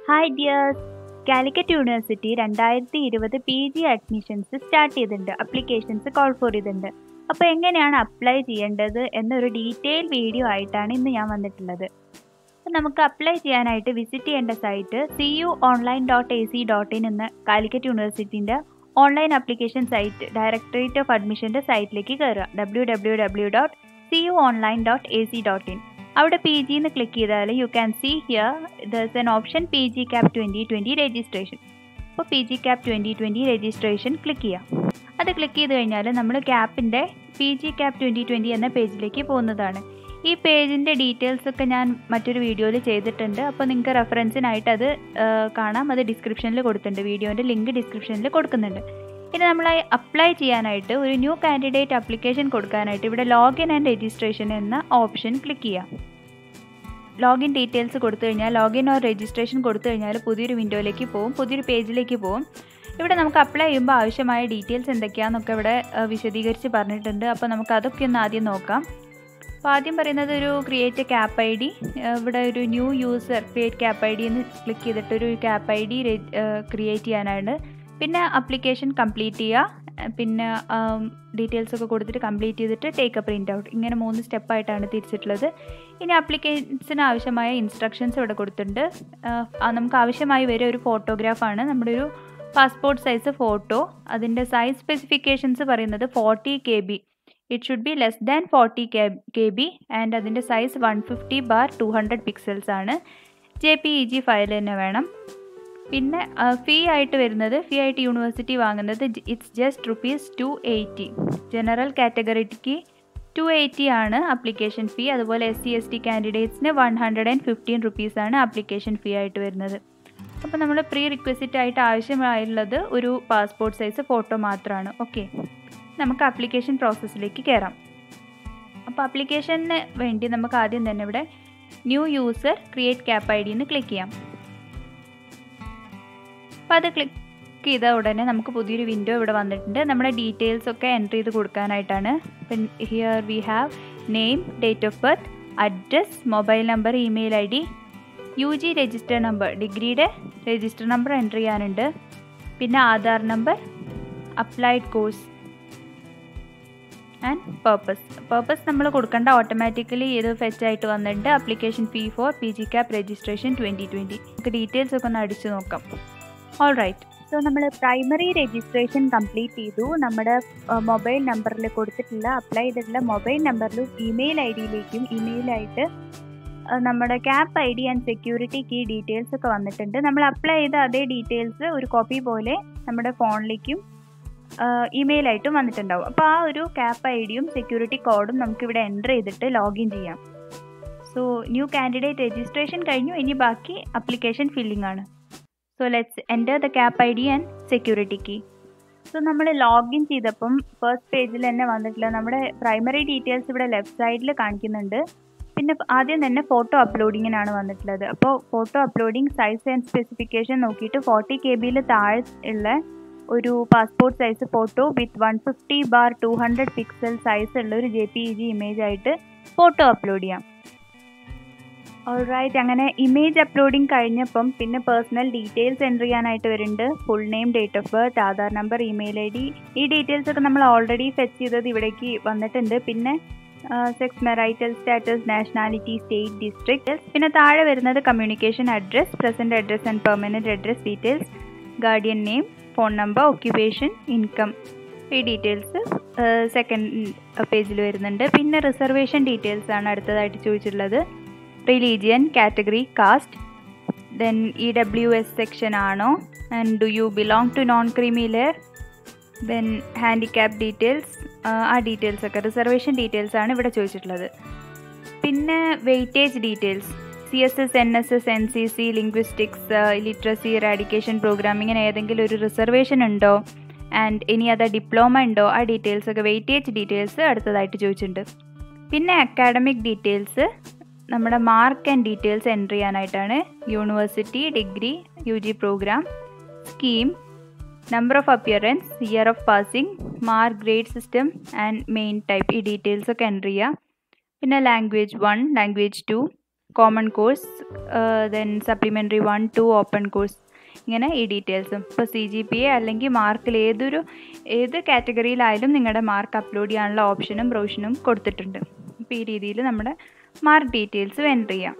Hi dears, Calicut university 2020 PG admissions start ചെയ്തിട്ടുണ്ട്. Applications call for ചെയ്തിട്ടുണ്ട്. അപ്പോൾ എങ്ങനെയാണ് അപ്ലൈ ചെയ്യേണ്ടത് എന്നൊരു ഡീറ്റെയിൽ വീഡിയോ ആയിട്ടാണ് ഇന്ന് ഞാൻ വന്നിട്ടുള്ളത്. അപ്പോൾ നമുക്ക് അപ്ലൈ ചെയ്യാനായിട്ട് വിസിറ്റ് ചെയ്യേണ്ട സൈറ്റ് cuonline.ac.in എന്ന കാലിക്കറ്റ് യൂണിവേഴ്സിറ്റിൻ്റെ online application site directorate of അഡ്മിഷൻ്റെ സൈറ്റിലേക്ക് കയറുക. www.cuonline.ac.in. അവിടെ PG എന്ന് ക്ലിക്ക് ചെയ്താൽ you can see here there's an option PG CAP 2020 registration. അപ്പോൾ PG CAP 2020 രജിസ്ട്രേഷൻ ക്ലിക്ക് ചെയ്യാം. അത് ക്ലിക്ക് ചെയ്ത് കഴിഞ്ഞാൽ നമ്മൾ ക്യാപ്പിൻ്റെ PG CAP 2020 എന്ന പേജിലേക്ക് പോകുന്നതാണ്. ഈ പേജിൻ്റെ ഡീറ്റെയിൽസ് ഒക്കെ ഞാൻ മറ്റൊരു വീഡിയോയിൽ ചെയ്തിട്ടുണ്ട്. അപ്പോൾ നിങ്ങൾക്ക് റെഫറൻസിനായിട്ട് അത് കാണാം. അത് ഡിസ്ക്രിപ്ഷനിൽ കൊടുത്തിട്ടുണ്ട്. വീഡിയോൻ്റെ ലിങ്ക് ഡിസ്ക്രിപ്ഷനിൽ കൊടുക്കുന്നുണ്ട്. ഇനി നമ്മൾ അപ്ലൈ ചെയ്യാനായിട്ട് ഒരു ന്യൂ കാൻഡിഡേറ്റ് അപ്ലിക്കേഷൻ കൊടുക്കാനായിട്ട് ഇവിടെ ലോഗിൻ ആൻഡ് രജിസ്ട്രേഷൻ എന്ന ഓപ്ഷൻ ക്ലിക്ക് ചെയ്യാം. ലോഗിൻ ഡീറ്റെയിൽസ് കൊടുത്തു കഴിഞ്ഞാൽ ലോഗിൻ ഓർ രജിസ്ട്രേഷൻ കൊടുത്തു കഴിഞ്ഞാൽ പുതിയൊരു വിൻഡോയിലേക്ക് പോകും, പുതിയൊരു പേജിലേക്ക് പോകും. ഇവിടെ നമുക്ക് അപ്ലൈ ചെയ്യുമ്പോൾ ആവശ്യമായ ഡീറ്റെയിൽസ് എന്തൊക്കെയാണെന്നൊക്കെ ഇവിടെ വിശദീകരിച്ച് പറഞ്ഞിട്ടുണ്ട്. അപ്പോൾ നമുക്ക് അതൊക്കെ ഒന്ന് ആദ്യം നോക്കാം. അപ്പോൾ ആദ്യം പറയുന്നത് ഒരു ക്രിയേറ്റ് എ CAP ID. ഇവിടെ ഒരു new user create CAP ID എന്ന് ക്ലിക്ക് ചെയ്തിട്ട് ഒരു CAP ID ക്രിയേറ്റ് ചെയ്യാനാണ്. പിന്നെ ആപ്ലിക്കേഷൻ കംപ്ലീറ്റ് ചെയ്യുക, പിന്നെ ഡീറ്റെയിൽസ് ഒക്കെ കൊടുത്തിട്ട് കംപ്ലീറ്റ് ചെയ്തിട്ട് ടേക്ക് എ പ്രിൻ്റ് ഔട്ട്. ഇങ്ങനെ 3 സ്റ്റെപ്പായിട്ടാണ് തിരിച്ചിട്ടുള്ളത്. ഇനി ആപ്ലിക്കേഷന് ആവശ്യമായ ഇൻസ്ട്രക്ഷൻസ് ഇവിടെ കൊടുത്തിട്ടുണ്ട്. നമുക്ക് ആവശ്യമായി വരെ ഒരു ഫോട്ടോഗ്രാഫാണ്, നമ്മുടെ ഒരു പാസ്പോർട്ട് സൈസ് ഫോട്ടോ. അതിൻ്റെ സൈസ് സ്പെസിഫിക്കേഷൻസ് പറയുന്നത് 40 KB. It should be less than 40 KB and അതിൻ്റെ സൈസ് 150/200 പിക്സൽസ് ആണ്. JPEG ഫയൽ തന്നെ വേണം. പിന്നെ ഫീ ആയിട്ട് വരുന്നത്, ഫീ ആയിട്ട് യൂണിവേഴ്സിറ്റി വാങ്ങുന്നത് ഇറ്റ്സ് ജസ്റ്റ് ₹280. ജനറൽ കാറ്റഗറിക്ക് 280 ആണ് ആപ്ലിക്കേഷൻ ഫീ. അതുപോലെ SC/ST കാൻഡിഡേറ്റ്സിന് 115 റുപ്പീസാണ് ആപ്ലിക്കേഷൻ ഫീ ആയിട്ട് വരുന്നത്. അപ്പോൾ നമ്മൾ പ്രീ റിക്വസിറ്റ് ആയിട്ട് ആവശ്യമായുള്ളത് ഒരു പാസ്പോർട്ട് സൈസ് ഫോട്ടോ മാത്രമാണ്. ഓക്കെ, നമുക്ക് ആപ്ലിക്കേഷൻ പ്രോസസ്സിലേക്ക് കയറാം. അപ്പോൾ ആപ്ലിക്കേഷന് വേണ്ടി നമുക്ക് ആദ്യം തന്നെ ഇവിടെ new user create CAP ID എന്ന് ക്ലിക്ക് ചെയ്യാം. അപ്പോൾ അത് ക്ലിക്ക് ചെയ്ത ഉടനെ നമുക്ക് പുതിയൊരു വിൻഡോ ഇവിടെ വന്നിട്ടുണ്ട്. നമ്മുടെ ഡീറ്റെയിൽസ് ഒക്കെ എൻ്റർ ചെയ്ത് കൊടുക്കാനായിട്ടാണ്. Here we have name, date of birth, address, mobile number, email ID, UG register number, ഡിഗ്രിയുടെ രജിസ്റ്റർ നമ്പർ എൻ്റർ ചെയ്യാനുണ്ട്. പിന്നെ Aadhaar number, applied course and purpose നമ്മൾ കൊടുക്കേണ്ട ഓട്ടോമാറ്റിക്കലി ഇത് ഫെച്ച് ആയിട്ട് വന്നിട്ടുണ്ട്. Application fee for PG CAP registration 2020. നമുക്ക് details ഒക്കെ ഒന്ന് അടിച്ചു നോക്കാം. ഓൾ റൈറ്റ്, സോ നമ്മൾ പ്രൈമറി രജിസ്ട്രേഷൻ കംപ്ലീറ്റ് ചെയ്തു. നമ്മുടെ മൊബൈൽ നമ്പറിൽ കൊടുത്തിട്ടുള്ള അപ്ലൈ ചെയ്തിട്ടുള്ള മൊബൈൽ നമ്പറിലും ഇമെയിൽ IDയിലേക്കും ഇമെയിലായിട്ട് നമ്മുടെ CAP ID and security key details ഒക്കെ വന്നിട്ടുണ്ട്. നമ്മൾ അപ്ലൈ ചെയ്ത അതേ ഡീറ്റെയിൽസ് ഒരു കോപ്പി പോലെ നമ്മുടെ ഫോണിലേക്കും ഇമെയിലായിട്ടും വന്നിട്ടുണ്ടാവും. അപ്പോൾ ആ ഒരു CAP IDയും സെക്യൂരിറ്റി കോഡും നമുക്കിവിടെ എൻ്റർ ചെയ്തിട്ട് ലോഗിൻ ചെയ്യാം. സോ ന്യൂ കാൻഡിഡേറ്റ് രജിസ്ട്രേഷൻ കഴിഞ്ഞു. ഇനി ബാക്കി ആപ്ലിക്കേഷൻ ഫില്ലിംഗ് ആണ്. So let's enter the CAP ID and security key. So നമ്മൾ ലോഗിൻ ചെയ്തപ്പം ഫസ്റ്റ് പേജിൽ തന്നെ വന്നിട്ടില്ല. നമ്മുടെ പ്രൈമറി ഡീറ്റെയിൽസ് ഇവിടെ ലെഫ്റ്റ് സൈഡിൽ കാണിക്കുന്നുണ്ട്. പിന്നെ ആദ്യം തന്നെ ഫോട്ടോ അപ്ലോഡിങ്ങിനാണ് വന്നിട്ടുള്ളത്. അപ്പോൾ photo uploading size and specification നോക്കിയിട്ട് 40 KBയിൽ താഴെ ഉള്ള ഒരു passport size photo with 150/200 pixel size ഉള്ള ഒരു JPEG ഇമേജ് ആയിട്ട് ഫോട്ടോ അപ്ലോഡ് ചെയ്യാം. ഓൾറൈറ്റ്, അങ്ങനെ ഇമേജ് അപ്ലോഡിങ് കഴിഞ്ഞപ്പം പിന്നെ പേഴ്സണൽ ഡീറ്റെയിൽസ് എൻ്റർ ചെയ്യാനായിട്ട് വരുന്നുണ്ട്. Full name, date of birth, Aadhaar number, email ID. ഈ ഡീറ്റെയിൽസ് ഒക്കെ നമ്മൾ ഓൾറെഡി ഫെച്ച് ചെയ്തത് ഇവിടേക്ക് വന്നിട്ടുണ്ട്. പിന്നെ sex, marital status, nationality, state, district. പിന്നെ താഴെ വരുന്നത് communication address, present address and permanent address details, guardian name, phone number, occupation, income. ഈ ഡീറ്റെയിൽസ് സെക്കൻഡ് പേജിൽ വരുന്നുണ്ട്. പിന്നെ റിസർവേഷൻ ഡീറ്റെയിൽസ് ആണ് അടുത്തതായിട്ട് ചോദിച്ചിട്ടുള്ളത്. Religion, category, caste, then EWS section ആണോ, and do you belong to non creamy layer, then handicap details. ആ details ഒക്കെ റിസർവേഷൻ ഡീറ്റെയിൽസ് ആണ് ഇവിടെ ചോദിച്ചിട്ടുള്ളത്. പിന്നെ weightage details, CSS, NSS, NCC, linguistics, literacy, eradication programme, ഇങ്ങനെ ഏതെങ്കിലും ഒരു റിസർവേഷൻ ഉണ്ടോ, ആൻഡ് ഇനി അത് ഡിപ്ലോമ ഉണ്ടോ, ആ ഡീറ്റെയിൽസ് ഒക്കെ വെയിറ്റേജ് ഡീറ്റെയിൽസ് അടുത്തതായിട്ട് ചോദിച്ചിട്ടുണ്ട്. പിന്നെ അക്കാഡമിക് ഡീറ്റെയിൽസ്, നമ്മുടെ മാർക്ക് ആൻഡ് ഡീറ്റെയിൽസ് എൻ്റർ ചെയ്യാനായിട്ടാണ്. University, degree, UG programme, scheme, number of appearance, year of passing, mark, grade system and main type. ഈ ഡീറ്റെയിൽസ് ഒക്കെ എൻ്റർ ചെയ്യുക. പിന്നെ language 1, language 2, common course, then supplementary 1, 2 open course, ഇങ്ങനെ ഈ ഡീറ്റെയിൽസും. ഇപ്പോൾ CGPA അല്ലെങ്കിൽ മാർക്കിൽ ഏത് കാറ്റഗറിയിലായാലും നിങ്ങളുടെ മാർക്ക് അപ്ലോഡ് ചെയ്യാനുള്ള ഓപ്ഷനും പ്രൊവിഷനും കൊടുത്തിട്ടുണ്ട്. അപ്പോൾ ഈ രീതിയിൽ നമ്മുടെ മാർക്ക് ഡീറ്റെയിൽസ് എൻ്റർ ചെയ്യാം.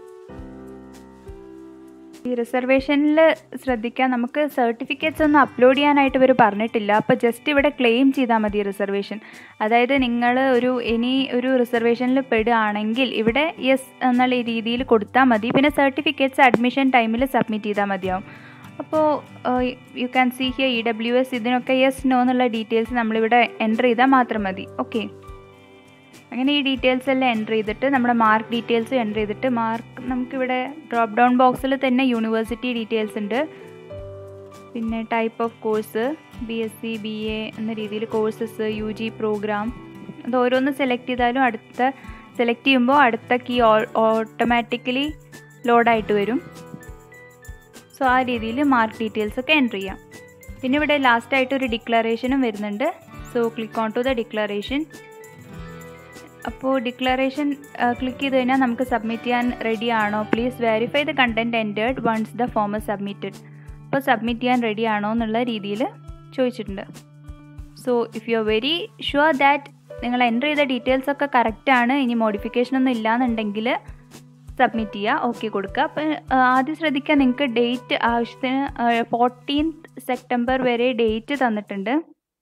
ഈ റിസർവേഷനിൽ ശ്രദ്ധിക്കാൻ, നമുക്ക് സർട്ടിഫിക്കറ്റ്സ് ഒന്നും അപ്ലോഡ് ചെയ്യാനായിട്ട് ഇവർ പറഞ്ഞിട്ടില്ല. അപ്പോൾ ജസ്റ്റ് ഇവിടെ ക്ലെയിം ചെയ്താൽ മതി റിസർവേഷൻ. അതായത് നിങ്ങൾ ഒരു റിസർവേഷനിൽ പെടുകയാണെങ്കിൽ ഇവിടെ യെസ് എന്നുള്ള രീതിയിൽ കൊടുത്താൽ മതി. പിന്നെ സർട്ടിഫിക്കറ്റ്സ് അഡ്മിഷൻ ടൈമിൽ സബ്മിറ്റ് ചെയ്താൽ മതിയാവും. അപ്പോൾ you can see here EWS, ഇതിനൊക്കെ യെസ് നോ എന്നുള്ള ഡീറ്റെയിൽസ് നമ്മളിവിടെ എൻ്റർ ചെയ്താൽ മാത്രം മതി. ഓക്കെ, അങ്ങനെ ഈ ഡീറ്റെയിൽസ് എല്ലാം എൻ്റർ ചെയ്തിട്ട് നമ്മുടെ മാർക്ക് ഡീറ്റെയിൽസ് എൻ്റർ ചെയ്തിട്ട് നമുക്കിവിടെ ഡ്രോപ്പ് ഡൗൺ ബോക്സിൽ തന്നെ യൂണിവേഴ്സിറ്റി ഡീറ്റെയിൽസ് ഉണ്ട്. പിന്നെ type of course, BSc BA എന്ന രീതിയിൽ കോഴ്സസ്, UG പ്രോഗ്രാം, അത് ഓരോന്ന് സെലക്ട് ചെയ്താലും സെലക്ട് ചെയ്യുമ്പോൾ അടുത്ത കീ ഓട്ടോമാറ്റിക്കലി ലോഡായിട്ട് വരും. സോ ആ രീതിയിൽ മാർക്ക് ഡീറ്റെയിൽസ് ഒക്കെ എൻ്റർ ചെയ്യാം. പിന്നെ ഇവിടെ ലാസ്റ്റായിട്ട് ഒരു ഡിക്ലറേഷനും വരുന്നുണ്ട്. So click on to the declaration. അപ്പോൾ ഡിക്ലറേഷൻ ക്ലിക്ക് ചെയ്ത് കഴിഞ്ഞാൽ നമുക്ക് സബ്മിറ്റ് ചെയ്യാൻ റെഡി ആണോ, please verify the content entered once the form is submitted. അപ്പോൾ സബ്മിറ്റ് ചെയ്യാൻ റെഡി ആണോ എന്നുള്ള രീതിയിൽ ചോദിച്ചിട്ടുണ്ട്. So if you are very sure that നിങ്ങൾ എൻ്റർ ചെയ്ത ഡീറ്റെയിൽസ് ഒക്കെ കറക്റ്റാണ്, ഇനി മോഡിഫിക്കേഷൻ ഒന്നും ഇല്ലയെന്നുണ്ടെങ്കിൽ സബ്മിറ്റ് ചെയ്യുക, ഓക്കെ കൊടുക്കുക. അപ്പോൾ ആദ്യം ശ്രദ്ധിക്കുക, നിങ്ങൾക്ക് ഡേറ്റ് ആവശ്യത്തിന് 14th സെപ്റ്റംബർ വരെ ഡേറ്റ് തന്നിട്ടുണ്ട്.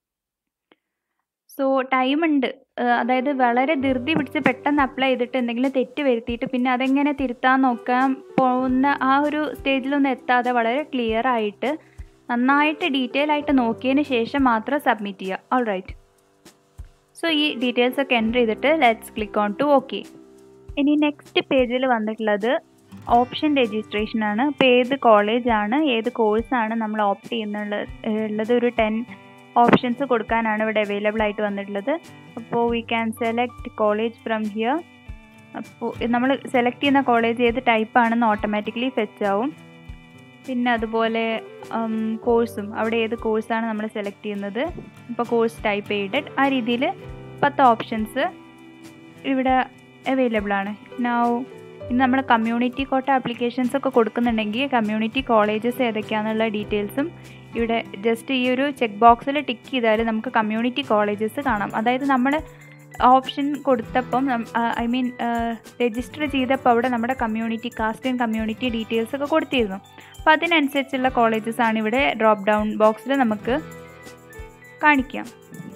സോ ടൈമുണ്ട്. അതായത് വളരെ ധൃതി പിടിച്ച് പെട്ടെന്ന് അപ്ലൈ ചെയ്തിട്ട് എന്തെങ്കിലും തെറ്റ് വരുത്തിയിട്ട് പിന്നെ അതെങ്ങനെ തിരുത്താൻ നോക്കാൻ പോകുന്ന ആ ഒരു സ്റ്റേജിലൊന്നും എത്താതെ വളരെ ക്ലിയർ ആയിട്ട് നന്നായിട്ട് ഡീറ്റെയിൽ ആയിട്ട് നോക്കിയതിന് ശേഷം മാത്രം സബ്മിറ്റ് ചെയ്യുക. All right. സോ ഈ ഡീറ്റെയിൽസ് ഒക്കെ എൻ്റർ ചെയ്തിട്ട് let's click on to okay. ഇനി നെക്സ്റ്റ് പേജിൽ വന്നിട്ടുള്ളത് ഓപ്ഷൻ രജിസ്ട്രേഷൻ ആണ്. ഇപ്പോൾ ഏത് കോളേജാണ്, ഏത് കോഴ്സാണ് നമ്മൾ ഓപ്റ്റ് ചെയ്യുന്നുള്ളത് ഒരു 10 ഓപ്ഷൻസ് കൊടുക്കാനാണ് ഇവിടെ അവൈലബിൾ ആയിട്ട് വന്നിട്ടുള്ളത്. അപ്പോൾ we can select college from here. അപ്പോൾ നമ്മൾ സെലക്ട് ചെയ്യുന്ന കോളേജ് ഏത് ടൈപ്പാണെന്ന് ഓട്ടോമാറ്റിക്കലി ഫെച്ച് ആവും. പിന്നെ അതുപോലെ കോഴ്സും, അവിടെ ഏത് കോഴ്സാണ് നമ്മൾ സെലക്ട് ചെയ്യുന്നത്, ഇപ്പോൾ കോഴ്സ് ടൈപ്പ് എയ്ഡഡ്, ആ രീതിയിൽ 10 ഓപ്ഷൻസ് ഇവിടെ അവൈലബിൾ ആണ്. ഇന്ന് നമ്മൾ കമ്മ്യൂണിറ്റി കോട്ട ആപ്ലിക്കേഷൻസ് ഒക്കെ കൊടുക്കുന്നുണ്ടെങ്കിൽ കമ്മ്യൂണിറ്റി കോളേജസ് ഏതൊക്കെയാണെന്നുള്ള ഡീറ്റെയിൽസും ഇവിടെ ജസ്റ്റ് ഈ ഒരു ചെക്ക് ബോക്സിൽ ടിക്ക് ചെയ്താൽ നമുക്ക് കമ്മ്യൂണിറ്റി കോളേജസ് കാണാം. അതായത് നമ്മൾ ഓപ്ഷൻ കൊടുത്തപ്പം രജിസ്റ്റർ ചെയ്തപ്പോൾ അവിടെ നമ്മുടെ community, caste and community details ഒക്കെ കൊടുത്തിരുന്നു. അപ്പോൾ അതിനനുസരിച്ചുള്ള കോളേജസ് ആണ് ഇവിടെ ഡ്രോപ്പ് ഡൗൺ ബോക്സിൽ നമുക്ക് കാണിക്കാം.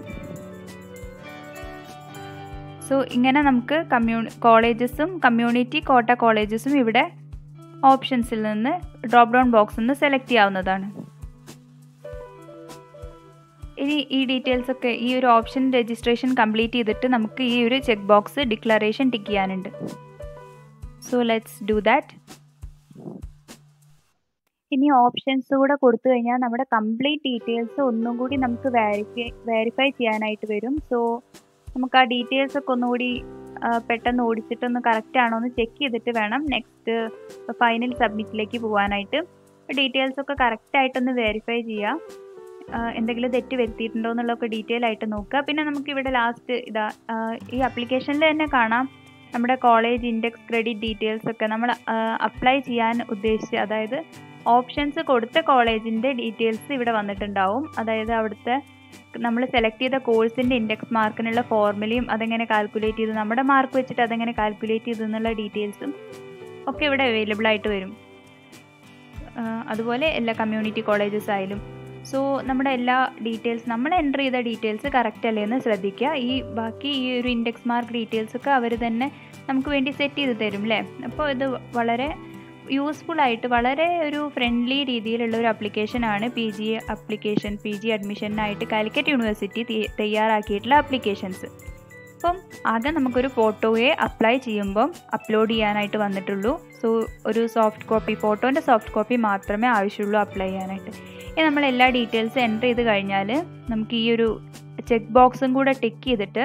സോ ഇങ്ങനെ നമുക്ക് കോളേജസും കമ്മ്യൂണിറ്റി കോട്ട കോളേജസും ഇവിടെ ഓപ്ഷൻസിൽ നിന്ന് ഡ്രോപ്പ് ഡൗൺ ബോക്സിൽ നിന്ന് സെലക്ട് ചെയ്യാവുന്നതാണ്. ഇനി ഈ ഡീറ്റെയിൽസ് ഒക്കെ ഈ ഒരു ഓപ്ഷൻ രജിസ്ട്രേഷൻ കംപ്ലീറ്റ് ചെയ്തിട്ട് നമുക്ക് ഈ ഒരു ചെക്ക് ബോക്സ് ഡിക്ലറേഷൻ ടിക്ക് ചെയ്യാനുണ്ട്. So let's do that. ഇനി ഓപ്ഷൻസ് കൂടെ കൊടുത്തു കഴിഞ്ഞാൽ നമ്മുടെ കംപ്ലീറ്റ് ഡീറ്റെയിൽസ് ഒന്നും കൂടി നമുക്ക് വെരിഫൈ ചെയ്യാനായിട്ട് വരും. സോ നമുക്ക് ആ ഡീറ്റെയിൽസ് ഒക്കെ ഒന്നുകൂടി പെട്ടെന്ന് ഓടിച്ചിട്ടൊന്ന് കറക്റ്റ് ആണോ എന്ന് ചെക്ക് ചെയ്തിട്ട് വേണം നെക്സ്റ്റ് ഫൈനൽ സബ്മിറ്റിലേക്ക് പോകാനായിട്ട്. ഡീറ്റെയിൽസ് ഒക്കെ കറക്റ്റായിട്ടൊന്ന് വെരിഫൈ ചെയ്യുക, എന്തെങ്കിലും തെറ്റ് വരുത്തിയിട്ടുണ്ടോ എന്നുള്ളതൊക്കെ ഡീറ്റെയിൽ ആയിട്ട് നോക്കുക. പിന്നെ നമുക്കിവിടെ ലാസ്റ്റ് ഈ ആപ്ലിക്കേഷനിൽ തന്നെ കാണാം നമ്മുടെ കോളേജ് ഇൻഡെക്സ്, ക്രെഡിറ്റ് ഡീറ്റെയിൽസ് ഒക്കെ നമ്മൾ അപ്ലൈ ചെയ്യാൻ ഉദ്ദേശിച്ച്, അതായത് ഓപ്ഷൻസ് കൊടുത്ത കോളേജിൻ്റെ ഡീറ്റെയിൽസ് ഇവിടെ വന്നിട്ടുണ്ടാവും. അതായത് അവിടുത്തെ നമ്മൾ സെലക്ട് ചെയ്ത കോഴ്സിൻ്റെ ഇൻഡെക്സ് മാർക്കിനുള്ള ഫോർമുലയും അതെങ്ങനെ കാൽക്കുലേറ്റ് ചെയ്തു, നമ്മുടെ മാർക്ക് വെച്ചിട്ട് അതെങ്ങനെ കാൽക്കുലേറ്റ് ചെയ്തു എന്നുള്ള ഡീറ്റെയിൽസും ഒക്കെ ഇവിടെ അവൈലബിൾ ആയിട്ട് വരും. അതുപോലെ എല്ലാ കമ്മ്യൂണിറ്റി കോളേജസ് ആയാലും. സോ നമ്മുടെ എല്ലാ ഡീറ്റെയിൽസ്, നമ്മൾ എൻ്റർ ചെയ്ത ഡീറ്റെയിൽസ് കറക്റ്റ് അല്ലേ എന്ന് ശ്രദ്ധിക്കുക. ബാക്കി ഈ ഒരു ഇൻഡെക്സ് മാർക്ക് ഡീറ്റെയിൽസൊക്കെ അവർ തന്നെ നമുക്ക് വേണ്ടി സെറ്റ് ചെയ്ത് തരും അല്ലേ. അപ്പോൾ ഇത് വളരെ യൂസ്ഫുൾ ആയിട്ട് വളരെ ഒരു ഫ്രണ്ട്ലി രീതിയിലുള്ള ഒരു ആപ്ലിക്കേഷനാണ് പി ജി അഡ്മിഷനായിട്ട് കാലിക്കറ്റ് യൂണിവേഴ്സിറ്റി തയ്യാറാക്കിയിട്ടുള്ള ആപ്ലിക്കേഷൻസ്. അപ്പം ആകെ നമുക്കൊരു ഫോട്ടോയെ അപ്ലൈ ചെയ്യുമ്പം അപ്ലോഡ് ചെയ്യാനായിട്ട് വന്നിട്ടുള്ളൂ. സോ ഒരു സോഫ്റ്റ് കോപ്പി, ഫോട്ടോൻ്റെ സോഫ്റ്റ് കോപ്പി മാത്രമേ ആവശ്യമുള്ളൂ അപ്ലൈ ചെയ്യാനായിട്ട്. ഇനി നമ്മൾ എല്ലാ ഡീറ്റെയിൽസും എൻ്റർ ചെയ്ത് കഴിഞ്ഞാൽ നമുക്ക് ഈ ഒരു ചെക്ക് ബോക്സും കൂടെ ടിക്ക് ചെയ്തിട്ട്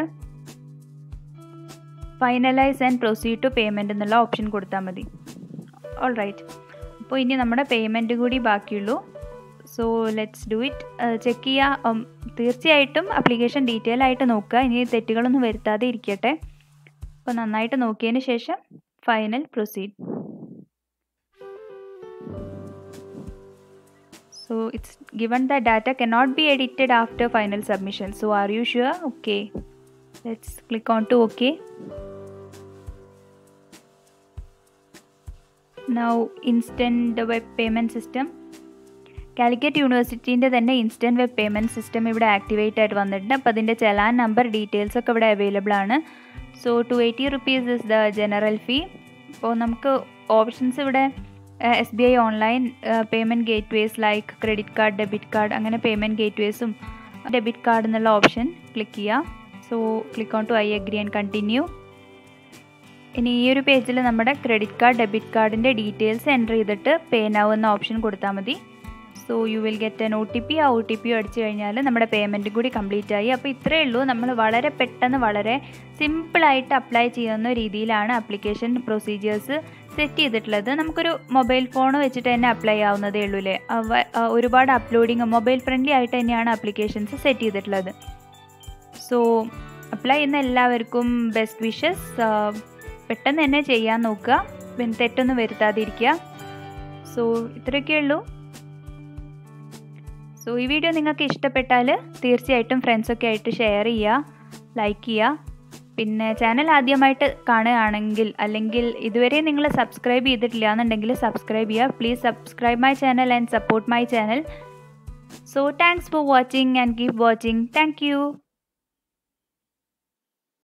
finalise and proceed to payment എന്നുള്ള ഓപ്ഷൻ കൊടുത്താൽ മതി. All right. അപ്പോൾ ഇനി നമ്മുടെ പേയ്മെൻറ്റ് കൂടി ബാക്കിയുള്ളൂ. So let's do it. Check ചെയ്യുക, തീർച്ചയായിട്ടും ആപ്ലിക്കേഷൻ ഡീറ്റെയിൽ ആയിട്ട് നോക്കുക, ഇനി തെറ്റുകളൊന്നും വരുത്താതെ ഇരിക്കട്ടെ. അപ്പോൾ നന്നായിട്ട് നോക്കിയതിന് ശേഷം final proceed. So it's given that data cannot be edited after final submission. So are you sure? Okay, let's click on to OK. Now instant web payment system. Calicut യൂണിവേഴ്സിറ്റീൻ്റെ തന്നെ ഇൻസ്റ്റൻറ്റ് വെബ് പേയ്മെൻറ്റ് സിസ്റ്റം ഇവിടെ activate ആയിട്ട് വന്നിട്ടുണ്ട്. അപ്പോൾ അതിൻ്റെ challan number details ഒക്കെ ഇവിടെ available ആണ്. So 280 rupees is the general fee. അപ്പോൾ നമുക്ക് ഓപ്ഷൻസ് ഇവിടെ SBI online payment gateways like credit card, debit card, അങ്ങനെ പേയ്മെൻറ്റ് ഗേറ്റ്വേസും ഡെബിറ്റ് കാർഡ് എന്നുള്ള ഓപ്ഷൻ ക്ലിക്ക് ചെയ്യുക. So click on to I agree and continue. ഇനി ഈ ഒരു പേജിൽ നമ്മുടെ ക്രെഡിറ്റ് കാർഡ്, ഡെബിറ്റ് കാർഡിൻ്റെ ഡീറ്റെയിൽസ് എൻ്റർ ചെയ്തിട്ട് പേ നൗ എന്ന ഓപ്ഷൻ കൊടുത്താൽ മതി. So you will get an OTP. ആ OTP അടിച്ചു കഴിഞ്ഞാൽ നമ്മുടെ പേയ്മെൻറ്റ് കൂടി കംപ്ലീറ്റ് ആയി. അപ്പോൾ ഇത്രയേ ഉള്ളൂ. നമ്മൾ വളരെ പെട്ടെന്ന് വളരെ സിമ്പിളായിട്ട് അപ്ലൈ ചെയ്യുന്ന രീതിയിലാണ് ആപ്ലിക്കേഷൻ പ്രൊസീജിയേഴ്സ് സെറ്റ് ചെയ്തിട്ടുള്ളത്. നമുക്കൊരു മൊബൈൽ ഫോൺ വെച്ചിട്ട് തന്നെ അപ്ലൈ ആവുന്നതേ ഉള്ളൂ അല്ലേ. ഒരുപാട് അപ്ലോഡിങ് മൊബൈൽ ഫ്രണ്ട്ലി ആയിട്ട് തന്നെയാണ് ആപ്ലിക്കേഷൻസ് സെറ്റ് ചെയ്തിട്ടുള്ളത്. സോ അപ്ലൈ ചെയ്യുന്ന എല്ലാവർക്കും ബെസ്റ്റ് വിഷസ്. പെട്ടെന്ന് തന്നെ ചെയ്യാൻ നോക്കുക, പിന്നെ തെറ്റൊന്നും വരുത്താതിരിക്കുക. സോ ഇത്രയൊക്കെ ഉള്ളൂ. സോ ഈ വീഡിയോ നിങ്ങൾക്ക് ഇഷ്ടപ്പെട്ടാൽ തീർച്ചയായിട്ടും ഫ്രണ്ട്സൊക്കെ ആയിട്ട് ഷെയർ ചെയ്യുക, ലൈക്ക് ചെയ്യുക. പിന്നെ ചാനൽ ആദ്യമായിട്ട് കാണുകയാണെങ്കിൽ അല്ലെങ്കിൽ ഇതുവരെ നിങ്ങൾ സബ്സ്ക്രൈബ് ചെയ്തിട്ടില്ല എന്നുണ്ടെങ്കിൽ സബ്സ്ക്രൈബ് ചെയ്യുക. Please subscribe my channel and support my channel. So thanks for watching and keep watching. Thank U.